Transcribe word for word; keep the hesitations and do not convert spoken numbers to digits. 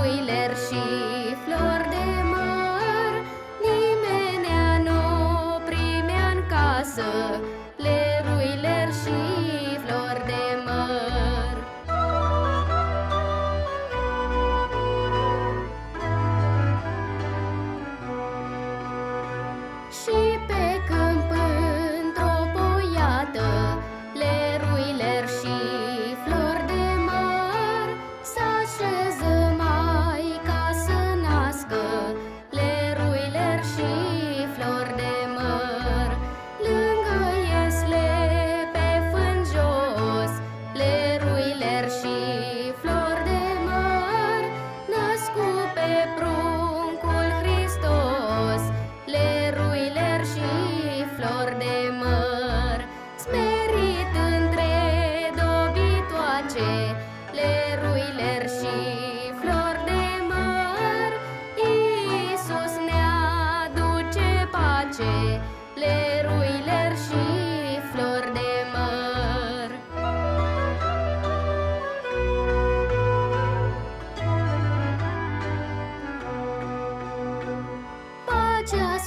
leruiler și flori de măr, nimenea nu primea în casă leruiler și flori de măr. Și pe câmp într-o poiată leruiler și flori de măr, s-așeză Maica să nască leruiler și flori de măr. Lângă iesle pe fân jos leruiler și flori de măr, născu pe pruncul Hristos leruiler și flori de măr. Smerit între dobitoace leruiler și flori de măr, Iisus ne aduce pace leruiler și flori de măr. Pacea